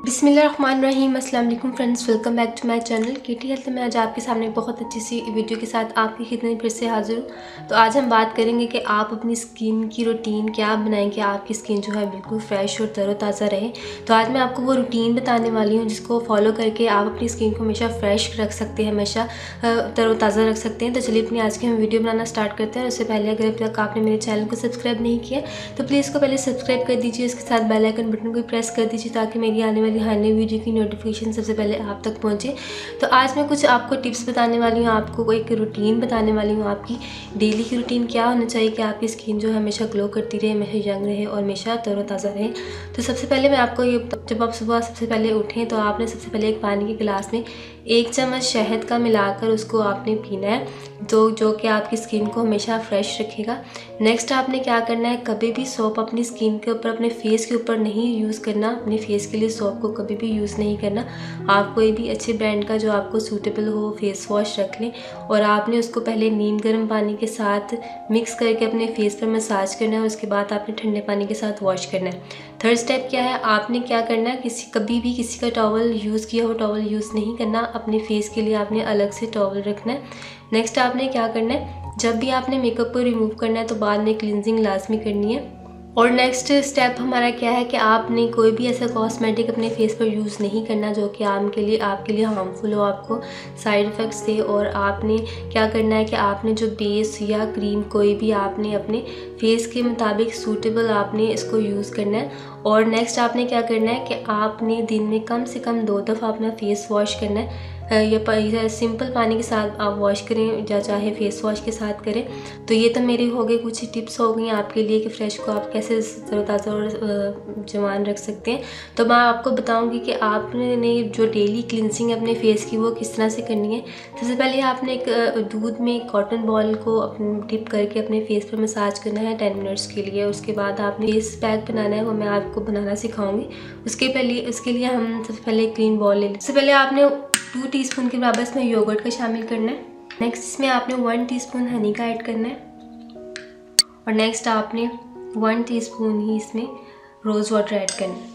बिस्मिल्लाहिर्रहमानिर्रहीम। अस्सलाम वालेकुम friends, welcome back to my channel KT health में। आज आपके सामने बहुत अच्छी सी वीडियो के साथ आपकी खिदमत में फिर से हाजिर हूँ। तो आज हम बात करेंगे कि आप अपनी स्किन की रूटीन क्या बनाएं कि आपकी स्किन जो है बिल्कुल फ्रेश और तरोताज़ा रहे। तो आज मैं आपको वो रूटीन बताने वाली हूँ जिसको फॉलो करके आप अपनी स्किन को हमेशा फ्रेश रख सकते हैं, हमेशा तरोताज़ा रख सकते हैं। तो चलिए अपनी आज की हम वीडियो बनाना स्टार्ट करते हैं। उससे पहले अगर अभी तक आपने मेरे चैनल को सब्सक्राइब नहीं किया तो प्लीज़ इसको पहले सब्सक्राइब कर दीजिए, इसके साथ बेल आइकन बटन को प्रेस कर दीजिए ताकि मेरी आने वाली हर नई वीडियो की नोटिफिकेशन सबसे पहले आप तक पहुंचे। तो आज मैं कुछ आपको टिप्स बताने वाली हूँ, आपको एक रूटीन बताने वाली हूँ। आपकी डेली की रूटीन क्या होना चाहिए कि आपकी स्किन जो है हमेशा ग्लो करती रहे, हमेशा यंग रहे और हमेशा तरोताज़ा रहे। तो सबसे पहले मैं आपको ये, जब आप सुबह सबसे पहले उठें तो आपने सबसे पहले एक पानी के गिलास में 1 चम्मच शहद का मिलाकर उसको आपने पीना है, जो कि आपकी स्किन को हमेशा फ्रेश रखेगा। नेक्स्ट आपने क्या करना है, कभी भी सोप अपनी स्किन के ऊपर, अपने फेस के ऊपर नहीं यूज़ करना। अपने फेस के लिए सोप को कभी भी यूज़ नहीं करना। आप कोई भी अच्छे ब्रांड का जो आपको सूटेबल हो फेस वॉश रख लें और आपने उसको पहले नीम गर्म पानी के साथ मिक्स करके अपने फेस पर मसाज करना है। उसके बाद आपने ठंडे पानी के साथ वॉश करना है। थर्ड स्टेप क्या है, आपने क्या करना है, कभी भी किसी का टॉवल यूज़ किया हो टॉवल यूज़ नहीं करना। अपने फेस के लिए आपने अलग से टॉवल रखना है। नेक्स्ट आपने क्या करना है, जब भी आपने मेकअप को रिमूव करना है तो बाद में क्लिनजिंग लाजमी करनी है। और नेक्स्ट स्टेप हमारा क्या है कि आपने कोई भी ऐसा कॉस्मेटिक अपने फेस पर यूज़ नहीं करना जो कि आपके लिए हार्मफुल हो, आपको साइड इफ़ेक्ट्स दे। और आपने क्या करना है कि आपने जो बेस या क्रीम कोई भी आपने अपने फेस के मुताबिक सूटेबल आपने इसको यूज़ करना है। और नेक्स्ट आपने क्या करना है कि आपने दिन में कम से कम 2 दफ़ा अपना फेस वॉश करना है। या सिंपल पानी के साथ आप वॉश करें या चाहे फेस वॉश के साथ करें। तो ये तो मेरे हो गए, कुछ टिप्स हो गई आपके लिए कि फ्रेश को आप कैसे तरोताज़ा और जवान रख सकते हैं। तो मैं आपको बताऊंगी कि आपने जो डेली क्लिनजिंग अपने फेस की वो किस तरह से करनी है। सबसे पहले आपने एक दूध में कॉटन बॉल को अपने डिप करके अपने फेस पर मसाज करना है 10 मिनट्स के लिए। उसके बाद आपने फेस पैक बनाना है, वो मैं आपको बनाना सिखाऊंगी। उसके लिए हम सबसे पहले क्लीन बॉल ले लें। सबसे पहले आपने 2 टीस्पून के बराबर इसमें योगर्ट का शामिल करना है। नेक्स्ट इसमें आपने 1 टीस्पून हनी का ऐड करना है। और नेक्स्ट आपने 1 टीस्पून ही इसमें रोज़ वाटर ऐड करना है।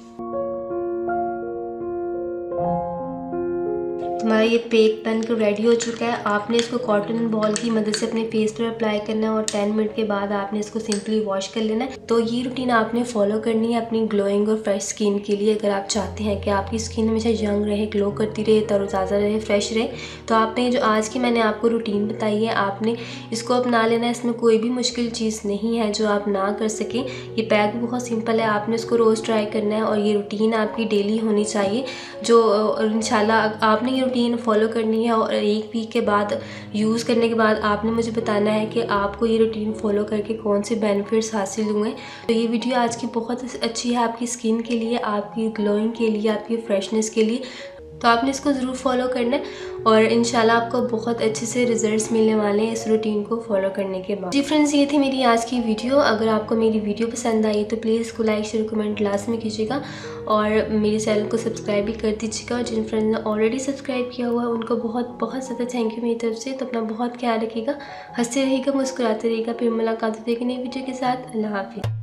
हमारा ये पेक बनकर रेडी हो चुका है। आपने इसको कॉटन बॉल की मदद से अपने फेस पर अप्लाई करना है और 10 मिनट के बाद आपने इसको सिंपली वॉश कर लेना है। तो ये रूटीन आपने फॉलो करनी है अपनी ग्लोइंग और फ्रेश स्किन के लिए। अगर आप चाहते हैं कि आपकी स्किन हमेशा यंग रहे, ग्लो करती रहे, तरोताज़ा रहे, फ्रेश रहे, तो आपने जो आज की मैंने आपको रूटीन बताई है आपने इसको अपना लेना है। इसमें कोई भी मुश्किल चीज़ नहीं है जो आप ना कर सकें। ये पैक भी बहुत सिंपल है, आपने इसको रोज़ ट्राई करना है और ये रूटीन आपकी डेली होनी चाहिए। जो इंशाल्लाह आपने ये रूटीन फॉलो करनी है और 1 वीक के बाद यूज़ करने के बाद आपने मुझे बताना है कि आपको ये रूटीन फॉलो करके कौन से बेनिफिट्स हासिल हुए। तो ये वीडियो आज की बहुत अच्छी है आपकी स्किन के लिए, आपकी ग्लोइंग के लिए, आपकी फ्रेशनेस के लिए। तो आपने इसको ज़रूर फॉलो करना है और इंशाल्लाह आपको बहुत अच्छे से रिजल्ट्स मिलने वाले हैं इस रूटीन को फॉलो करने के बाद। जी फ्रेंड्स, ये थी मेरी आज की वीडियो। अगर आपको मेरी वीडियो पसंद आई तो प्लीज़ इसको लाइक शेयर कमेंट लाजमी कीजिएगा और मेरे चैनल को सब्सक्राइब भी कर दीजिएगा। और जिन फ्रेंड्स ने ऑलरेडी सब्सक्राइब किया हुआ है उनको बहुत बहुत ज़्यादा थैंक यू मेरी तरफ से। तो अपना बहुत ख्याल रखिएगा, हंसते रहिएगा, मुस्कुराते रहिएगा। फिर मुलाकात होगी नई वीडियो के साथ। अल्लाह हाफिज़।